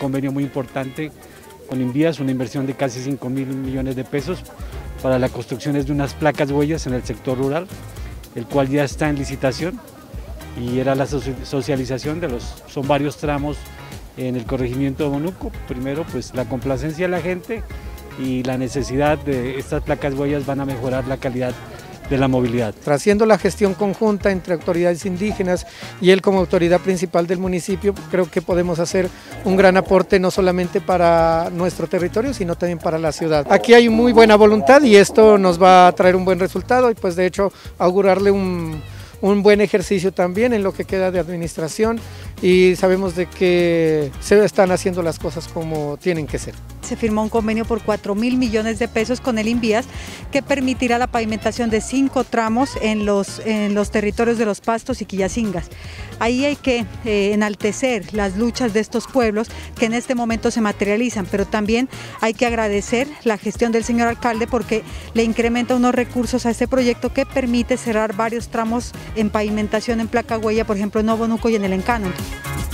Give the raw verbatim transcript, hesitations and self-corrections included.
convenio muy importante con Invías, una inversión de casi cinco mil millones de pesos para la construcción de unas placas huellas en el sector rural, el cual ya está en licitación y era la socialización de los, son varios tramos en el corregimiento de Monuco. Primero, pues la complacencia de la gente y la necesidad de estas placas huellas van a mejorar la calidad de la movilidad. Haciendo la gestión conjunta entre autoridades indígenas y él como autoridad principal del municipio, creo que podemos hacer un gran aporte no solamente para nuestro territorio, sino también para la ciudad. Aquí hay muy buena voluntad y esto nos va a traer un buen resultado y pues de hecho augurarle un, un buen ejercicio también en lo que queda de administración y sabemos de que se están haciendo las cosas como tienen que ser. Se firmó un convenio por cuatro mil millones de pesos con el Invías que permitirá la pavimentación de cinco tramos en los, en los territorios de Los Pastos y Quillacingas. Ahí hay que eh, enaltecer las luchas de estos pueblos que en este momento se materializan, pero también hay que agradecer la gestión del señor alcalde porque le incrementa unos recursos a este proyecto que permite cerrar varios tramos en pavimentación en placa huella, por ejemplo en Novo Nuco y en el Encano.